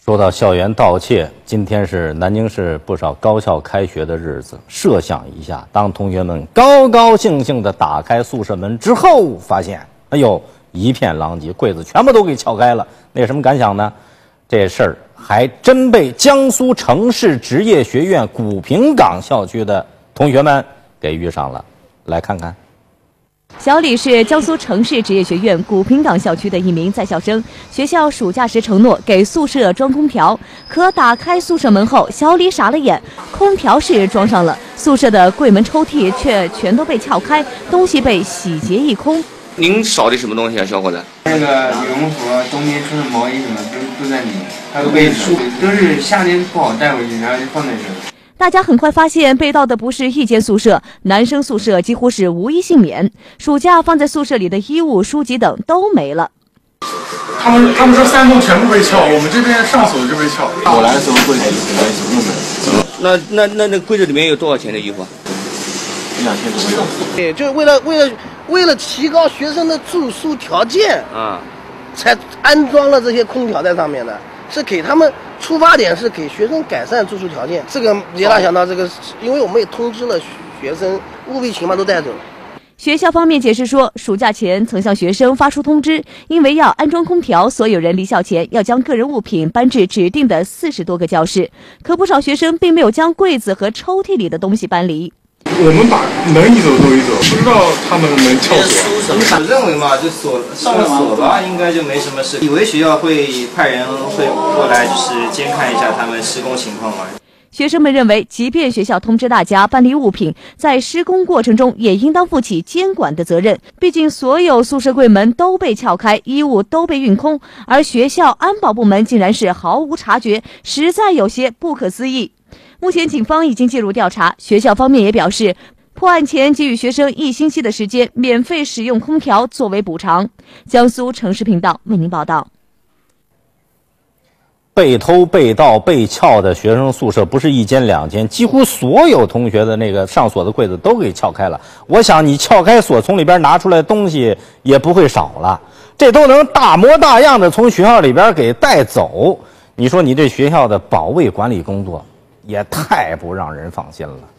说到校园盗窃，今天是南京市不少高校开学的日子。设想一下，当同学们高高兴兴地打开宿舍门之后，发现，哎呦，一片狼藉，柜子全部都给撬开了。那有什么感想呢？这事儿还真被江苏城市职业学院古平岗校区的同学们给遇上了。来看看。 小李是江苏城市职业学院古平岗校区的一名在校生。学校暑假时承诺给宿舍装空调，可打开宿舍门后，小李傻了眼。空调是装上了，宿舍的柜门抽屉却全都被撬开，东西被洗劫一空。 您少的什么东西啊，小伙子？ 那个羽绒服、冬天穿的毛衣什么都在里面，还有被书，都是夏天不好带回去，然后就放在这儿。 大家很快发现，被盗的不是一间宿舍，男生宿舍几乎是无一幸免。暑假放在宿舍里的衣物、书籍等都没了。 他们说3栋全部被撬，我们这边上锁就被撬。 我来的时候柜子里面什么都没有。 那柜子里面有多少钱的衣服 ？2000左右。 对，就是为了提高学生的住宿条件啊，才安装了这些空调在上面的，是给他们出发点是给学生改善住宿条件。这个没大想到，这个因为我们也通知了学生，务必请把都带走了。 学校方面解释说，暑假前曾向学生发出通知，因为要安装空调，所有人离校前要将个人物品搬至指定的40多个教室。可不少学生并没有将柜子和抽屉里的东西搬离。 我们把能移走都移走，不知道他们能撬锁。 我认为嘛，就上了锁吧，应该就没什么事。以为学校会派人会过来，就是监看一下他们施工情况嘛。 学生们认为，即便学校通知大家搬离物品，在施工过程中也应当负起监管的责任。毕竟，所有宿舍柜门都被撬开，衣物都被运空，而学校安保部门竟然是毫无察觉，实在有些不可思议。目前，警方已经介入调查，学校方面也表示，破案前给予学生1星期的时间，免费使用空调作为补偿。江苏城市频道为您报道。 被偷、被盗、被撬的学生宿舍不是1间2间，几乎所有同学的那个上锁的柜子都给撬开了。我想你撬开锁，从里边拿出来的东西也不会少了，这都能大模大样的从学校里边给带走。你说你这学校的保卫管理工作也太不让人放心了。